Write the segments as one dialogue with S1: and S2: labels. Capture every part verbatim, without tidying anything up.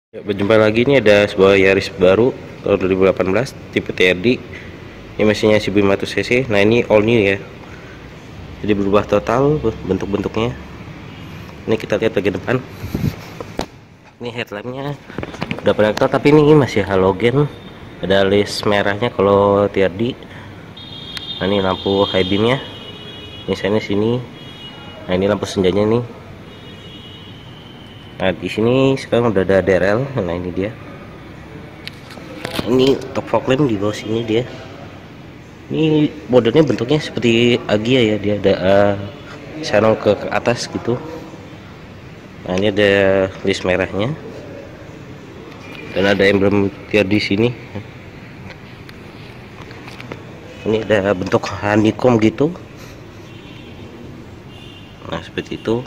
S1: Ya, berjumpa lagi, ini ada sebuah Yaris baru tahun dua ribu delapan belas tipe T R D. Ini mesinnya seribu lima ratus cc. Nah, ini all new ya, jadi berubah total bentuk-bentuknya. Ini kita lihat bagian depan. Ini headlampnya udah proyektor, tapi ini masih halogen, ada list merahnya kalau T R D. Nah, ini lampu high beamnya, ini saya sini. Nah, ini lampu senjanya nih. Nah, di sini sekarang udah ada D R L. Nah, ini dia. Ini top fog lamp di bawah sini dia. Ini modelnya bentuknya seperti Agia ya, dia ada uh, channel ke, ke atas gitu. Nah, ini ada list merahnya dan ada emblem T R D di sini. Ini ada bentuk honeycomb gitu. Nah, seperti itu.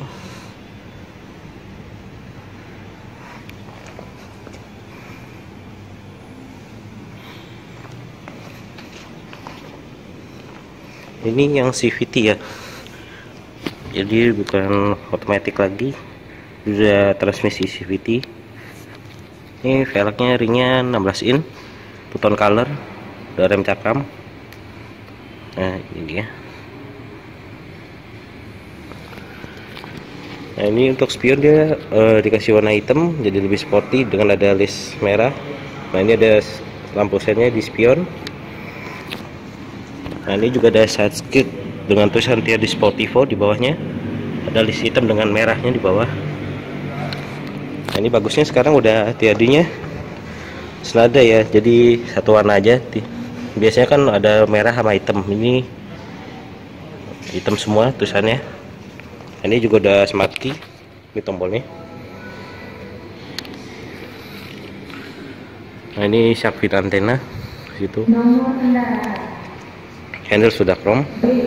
S1: Ini yang C V T ya, jadi bukan otomatis lagi, sudah transmisi C V T. Ini velgnya ringnya enam belas in, two tone color, udah rem cakram. Nah, ini dia. Nah, ini untuk spion dia uh, dikasih warna hitam, jadi lebih sporty dengan ada list merah. Nah, ini ada lampu sennya di spion. Nah, ini juga ada side skirt dengan tulisan T R D Sportivo di bawahnya. Ada list hitam dengan merahnya di bawah. Nah, ini bagusnya sekarang udah T R D-nya senada ya, jadi satu warna aja. Biasanya kan ada merah sama hitam, ini hitam semua tulisannya. Nah, ini juga udah smart key, ini tombolnya. Nah, ini shark fin antena situ. Handle sudah chrome.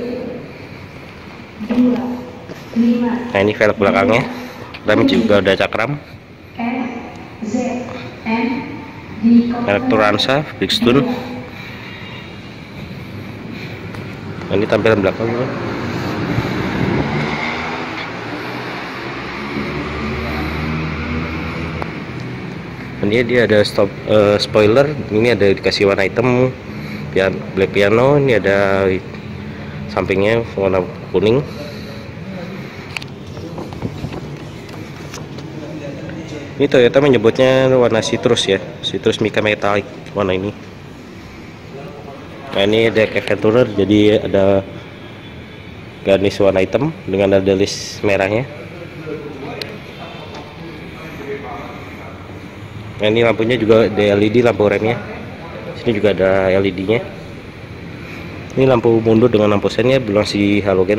S1: Nah, ini velg belakangnya, rem juga udah cakram. Elektroransa Bridgestone. Nah, ini tampilan belakangnya. Ini dia ada stop uh, spoiler, ini ada dikasih warna hitam, black piano. Ini ada sampingnya warna kuning. Ini Toyota menyebutnya warna citrus ya, citrus mica metallic warna ini. Nah, ini ada cave tuner, jadi ada garnish warna hitam dengan ada list merahnya. Nah, ini lampunya juga ada L E D, lampu remnya. Sini juga ada L E D-nya. Ini lampu mundur dengan lampu sennya berlangsi halogen.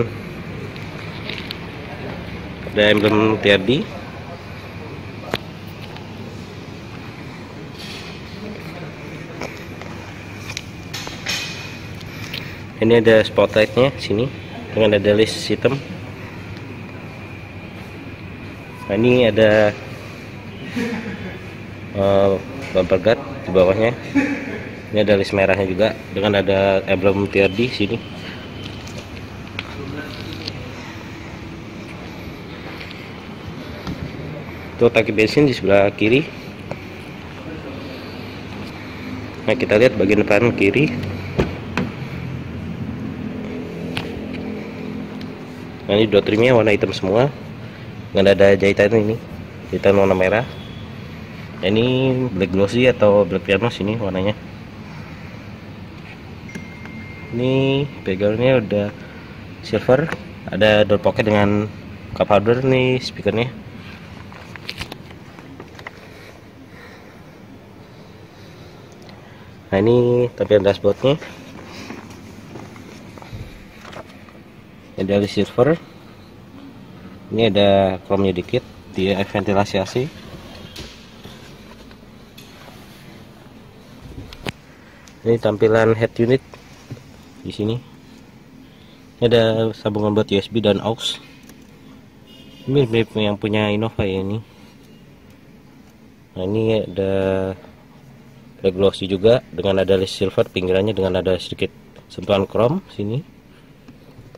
S1: Ada emblem T R D. Ini ada spotlightnya sini dengan ada list hitam. Nah, ini ada uh, bumper guard di bawahnya. Ini ada list merahnya juga dengan ada emblem T R D sini. Untuk tangki bensin di sebelah kiri. Nah, kita lihat bagian depan kiri. Nah, ini dua trimnya warna hitam semua dengan ada jahitan ini, jahitan warna merah. Nah, ini black glossy atau black piano sini warnanya. Ini pegalnya udah silver, ada door pocket dengan cup holder nih speakernya. Nah, ini tampilan dashboardnya. Ada silver. Ini ada chrome-nya dikit, dia ventilasi A C. Ini tampilan head unit di sini. Ini ada sambungan buat U S B dan aux. Ini mirip yang punya Innova ya ini. Nah, ini ada black glossy juga dengan ada list silver, pinggirannya dengan ada sedikit sentuhan chrome sini.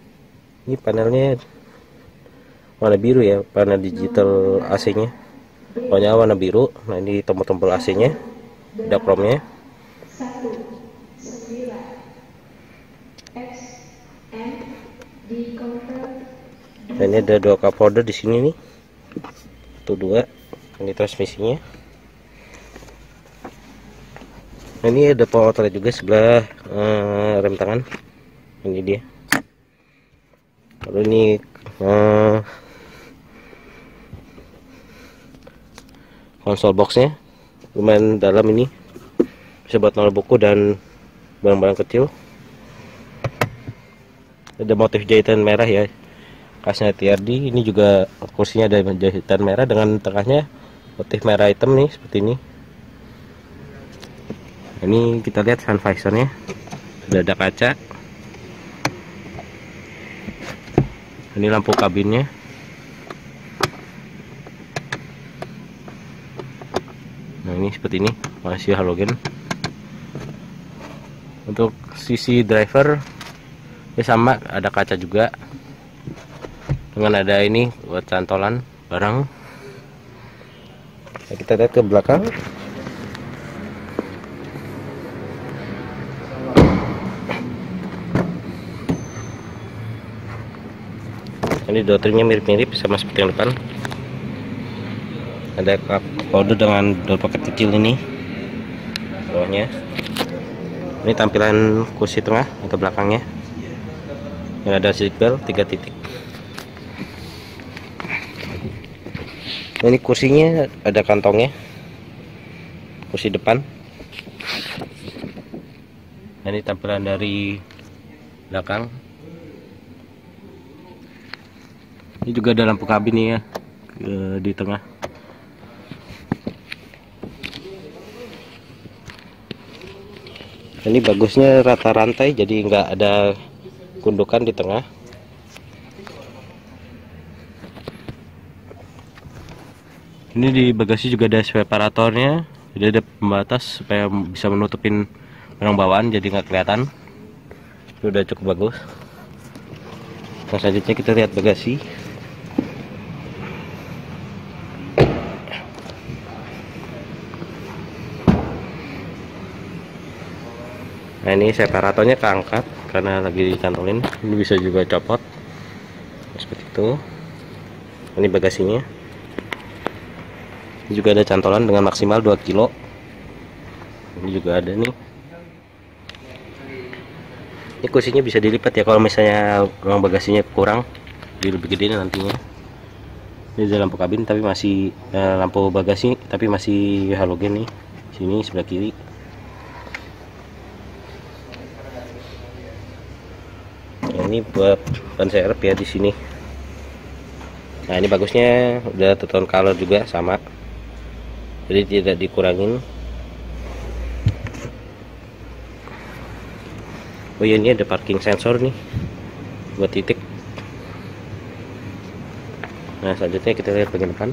S1: Ini panelnya warna biru ya, panel digital A C-nya. pokoknya warna biru. Nah ini tombol-tombol A C nya, ada chrome-nya. Nah ini ada dua cup holder di sini nih, satu dua. Ini transmisinya. Nah ini ada power outlet juga sebelah uh, rem tangan. Ini dia. Lalu ini uh, konsol boxnya lumayan dalam, ini bisa buat naruh buku dan barang-barang kecil. Ada motif jahitan merah ya, khasnya T R D. Ini juga kursinya ada jahitan merah dengan tengahnya motif merah hitam nih, seperti ini. Ini kita lihat sun visornya, sudah ada kaca. Ini lampu kabinnya. Nah ini seperti ini, masih halogen. Untuk sisi driver ya sama, ada kaca juga dengan ada ini buat cantolan barang. Nah, kita lihat ke belakang. Ini door-nya mirip-mirip sama seperti yang depan. Ada cup holder dengan door pocket kecil ini bawahnya. Ini tampilan kursi tengah atau belakangnya, yang ada seat belt tiga titik. Nah, ini kursinya ada kantongnya, kursi depan. Nah, ini tampilan dari belakang. Ini juga ada lampu kabin nih ya, ke, di tengah. Ini bagusnya rata rantai, jadi nggak ada gundukan di tengah. Ini di bagasi juga ada separatornya, jadi ada pembatas supaya bisa menutupin barang bawaan jadi nggak kelihatan. Itu udah cukup bagus. Nah, selanjutnya kita lihat bagasi. Nah ini separatornya keangkat karena lagi dicantolin. Ini bisa juga copot seperti itu. Ini bagasinya. Ini juga ada cantolan dengan maksimal dua kilo. Ini juga ada nih. Ini kursinya bisa dilipat ya kalau misalnya ruang bagasinya kurang, jadi lebih gede nantinya. Ini ada lampu kabin tapi masih eh, lampu bagasi tapi masih halogen nih. Sini sebelah kiri. Ini buat ban serep ya di sini. Nah ini bagusnya udah two tone color juga sama, jadi tidak dikurangin. Oh iya, ini ada parking sensor nih buat titik. Nah selanjutnya kita lihat bagian depan.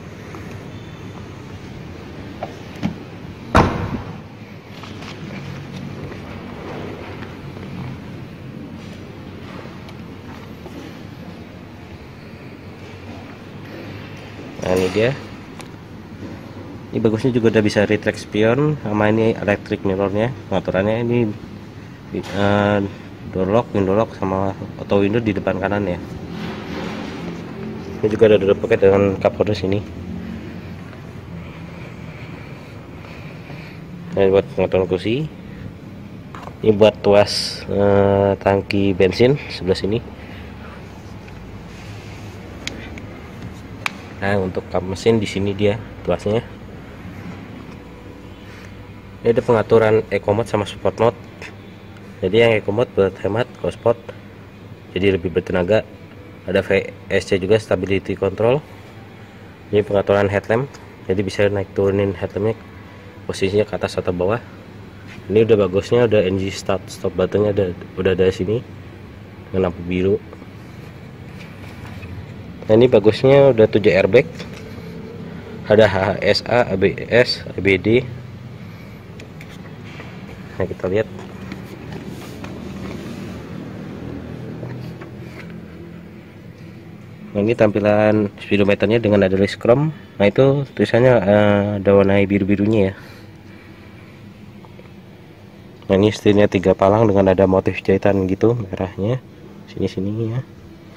S1: Nah ini dia. Ini bagusnya juga udah bisa retract spion, sama ini electric mirrornya. Pengaturannya ini uh, door lock, window lock, sama auto window di depan kanan ya. Ini juga ada door pocket dengan cup holder sini. Ini buat pengaturan kursi. Ini buat tuas uh, tangki bensin sebelah sini. Nah untuk kap mesin di sini dia tuasnya. Ini ada pengaturan eco mode sama sport mode. Jadi yang eco mode buat hemat, kalau sport jadi lebih bertenaga. Ada V S C juga, stability control. Ini pengaturan headlamp, jadi bisa naik turunin headlampnya posisinya ke atas atau bawah. Ini udah bagusnya, udah engine start stop buttonnya udah udah ada sini dengan lampu biru. Nah ini bagusnya udah tujuh airbag, ada H H S A, A B S, A B D. Nah kita lihat. Nah, ini tampilan speedometernya dengan ada list chrome. Nah, itu tulisannya uh, ada warna biru-birunya ya. Nah, ini setirnya tiga palang dengan ada motif jahitan gitu merahnya sini-sini ya.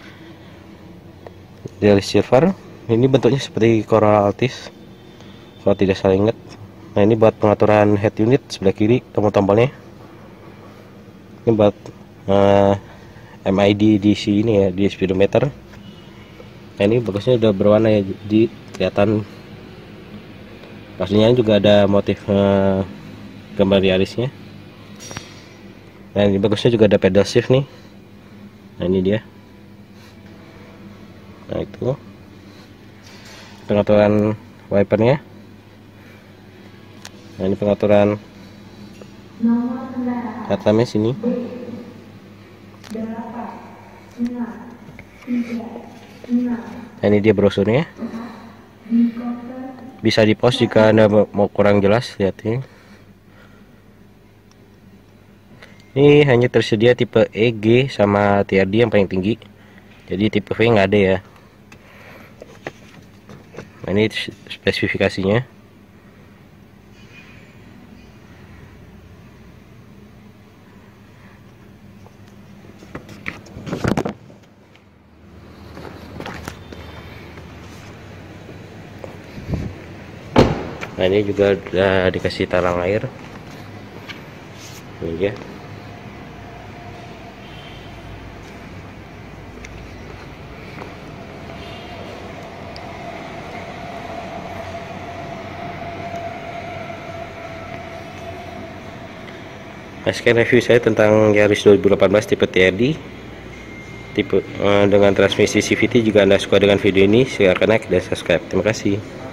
S1: Dari silver, ini bentuknya seperti Corolla Altis kalau tidak salah ingat. Nah, ini buat pengaturan head unit sebelah kiri tombol-tombolnya. Ini buat uh, M I D di sini ya, di speedometer. Nah, ini bagusnya udah berwarna ya, jadi kelihatan pastinya juga ada motif uh, gambar Yarisnya. Nah, ini bagusnya juga ada pedal shift nih. Nah, ini dia. Nah, itu pengaturan wipernya. Nah, ini pengaturan headlampnya sini. Nah, ini dia brosurnya. Bisa di pause jika Anda mau kurang jelas, lihat ini. Ini hanya tersedia tipe E, G, sama T R D yang paling tinggi. Jadi tipe V nggak ada ya. Nah, ini spesifikasinya. Nah, ini juga udah dikasih talang air. Ini dia. Nah, sekian review saya tentang Yaris dua ribu delapan belas tipe T R D tipe uh, dengan transmisi C V T. Jika Anda suka dengan video ini, silakan like dan subscribe. Terima kasih.